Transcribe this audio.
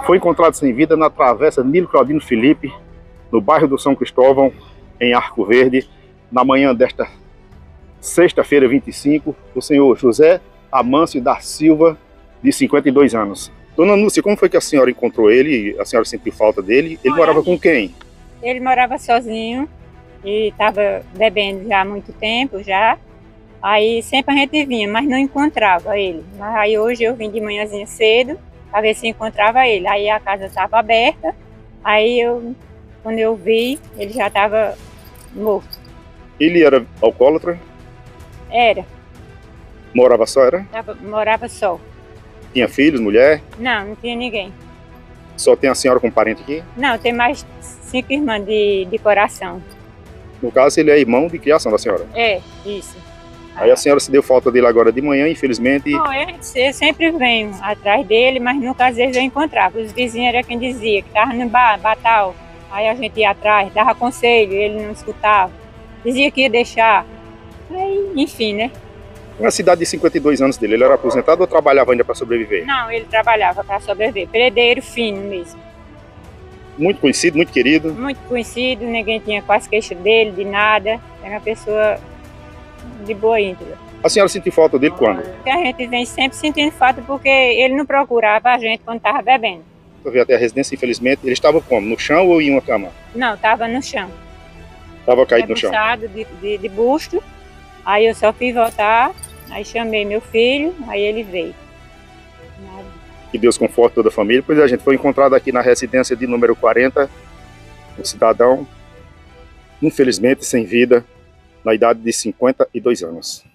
foi encontrado sem vida na travessa Nilo Claudino Felipe, no bairro do São Cristóvão, em Arco Verde, na manhã desta sexta-feira, 25, o senhor José Amâncio da Silva, de 52 anos. Dona Núcia, como foi que a senhora encontrou ele? A senhora sentiu falta dele? Ele morava com quem? Ele morava sozinho e estava bebendo já há muito tempo já. Aí sempre a gente vinha, mas não encontrava ele. Mas aí hoje eu vim de manhãzinha cedo para ver se encontrava ele. Aí a casa estava aberta, aí quando eu vi, ele já estava morto. Ele era alcoólatra? Era. Morava só, era? Morava só. Tinha filhos, mulher? Não tinha ninguém. Só tem a senhora com parente aqui? Não, tem mais 5 irmãs de coração. No caso, ele é irmão de criação da senhora? É, isso. Aí a senhora se deu falta dele agora de manhã, infelizmente. Não, eu sempre venho atrás dele, mas nunca às vezes eu encontrava. Os vizinhos era quem dizia que estava no batal. Aí a gente ia atrás, dava conselho, ele não escutava. Dizia que ia deixar. Aí, enfim, né? Na cidade de 52 anos dele, ele era aposentado ou trabalhava ainda para sobreviver? Não, ele trabalhava para sobreviver. Predeiro fino mesmo. Muito conhecido, muito querido? Muito conhecido, ninguém tinha quase queixa dele, de nada. Era uma pessoa de boa índole. A senhora sentiu falta dele quando? A gente vem sempre sentindo falta porque ele não procurava a gente quando estava bebendo. Eu vi até a residência, infelizmente. Ele estava como? No chão ou em uma cama? Não, estava no chão. Estava caído no chão? De busto. Aí eu só fui voltar, aí chamei meu filho, aí ele veio. Que Deus conforte toda a família. Pois é, a gente foi encontrado aqui na residência de número 40, um cidadão, infelizmente sem vida, na idade de 52 anos.